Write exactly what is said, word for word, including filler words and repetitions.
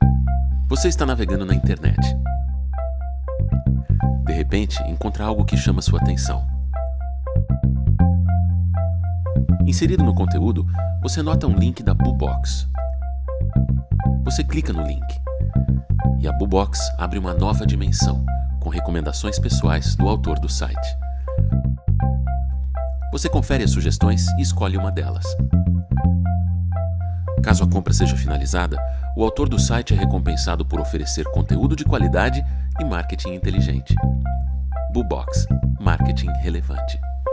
Você está navegando na internet. De repente, encontra algo que chama sua atenção. Inserido no conteúdo, você nota um link da Boobox. Você clica no link e a Boobox abre uma nova dimensão com recomendações pessoais do autor do site. Você confere as sugestões e escolhe uma delas. Caso a compra seja finalizada, o autor do site é recompensado por oferecer conteúdo de qualidade e marketing inteligente. Boobox, marketing relevante.